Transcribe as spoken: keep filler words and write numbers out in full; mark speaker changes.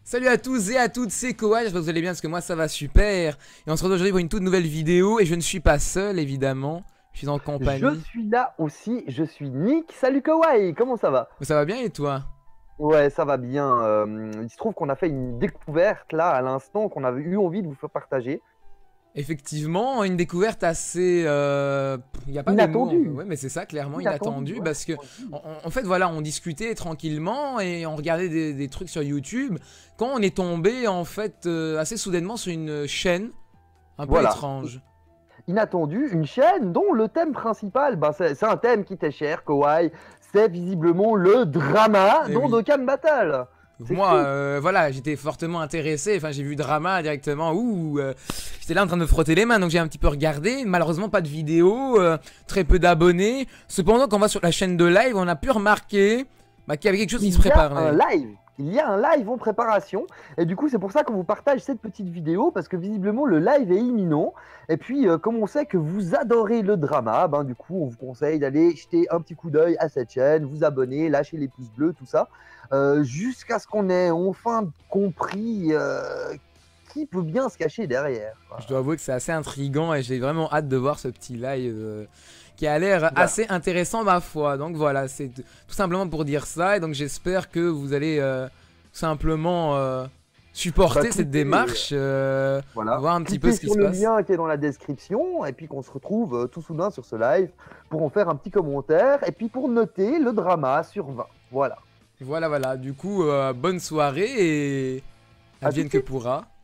Speaker 1: Salut à tous et à toutes, c'est Koa, j'espère que vous allez bien parce que moi ça va super. Et on se retrouve aujourd'hui pour une toute nouvelle vidéo et je ne suis pas seul évidemment, je suis en compagnie.
Speaker 2: Je suis là aussi, je suis Nick. Salut Kawaii, comment ça va?
Speaker 1: Ça va bien et toi?
Speaker 2: Ouais, ça va bien. Euh, il se trouve qu'on a fait une découverte là à l'instant qu'on avait eu envie de vous faire partager.
Speaker 1: Effectivement, une découverte assez... euh, Il n'y a pas de mots.
Speaker 2: Inattendue.
Speaker 1: Ouais, mais c'est ça, clairement
Speaker 2: Inattendu,
Speaker 1: inattendu
Speaker 2: ouais.
Speaker 1: parce que en, en fait voilà, on discutait tranquillement et on regardait des, des trucs sur YouTube quand on est tombé en fait euh, assez soudainement sur une chaîne un peu
Speaker 2: Voilà.
Speaker 1: étrange.
Speaker 2: Inattendu, une chaîne dont le thème principal, ben c'est c'est un thème qui t'est cher, Kawaii. C'est visiblement le drama
Speaker 1: Eh
Speaker 2: dans
Speaker 1: oui.
Speaker 2: Dokkan Battle.
Speaker 1: Donc
Speaker 2: C'est
Speaker 1: moi,
Speaker 2: fou.
Speaker 1: euh, voilà, j'étais fortement intéressé. Enfin, j'ai vu Drama directement. Ouh, euh, j'étais là en train de me frotter les mains, donc j'ai un petit peu regardé. Malheureusement, pas de vidéo, euh, très peu d'abonnés. Cependant, quand on va sur la chaîne de live, on a pu remarquer bah, qu'il y avait quelque chose qui se
Speaker 2: Il y a un
Speaker 1: préparait.
Speaker 2: live. Il y a un live en préparation. Et du coup, c'est pour ça qu'on vous partage cette petite vidéo, parce que visiblement, le live est imminent. Et puis, euh, comme on sait que vous adorez le drama, ben, du coup, on vous conseille d'aller jeter un petit coup d'œil à cette chaîne, vous abonner, lâcher les pouces bleus, tout ça, euh, jusqu'à ce qu'on ait enfin compris euh, qui peut bien se cacher derrière. Quoi.
Speaker 1: Je dois avouer que c'est assez intriguant et j'ai vraiment hâte de voir ce petit live euh, qui a l'air
Speaker 2: Voilà.
Speaker 1: assez intéressant ma foi. Donc voilà, c'est tout simplement pour dire ça. Et donc j'espère que vous allez euh, simplement euh, supporter
Speaker 2: Bah,
Speaker 1: cette
Speaker 2: cliquez,
Speaker 1: démarche, euh,
Speaker 2: voilà.
Speaker 1: voir un petit peu
Speaker 2: Cliquez
Speaker 1: ce qui
Speaker 2: sur
Speaker 1: se
Speaker 2: le
Speaker 1: passe.
Speaker 2: lien qui est dans la description, et puis qu'on se retrouve euh, tout soudain sur ce live pour en faire un petit commentaire, et puis pour noter le drama sur vingt. Voilà.
Speaker 1: Voilà, voilà. Du coup, euh, bonne soirée et
Speaker 2: À tout
Speaker 1: advienne
Speaker 2: de
Speaker 1: que
Speaker 2: suite.
Speaker 1: pourra.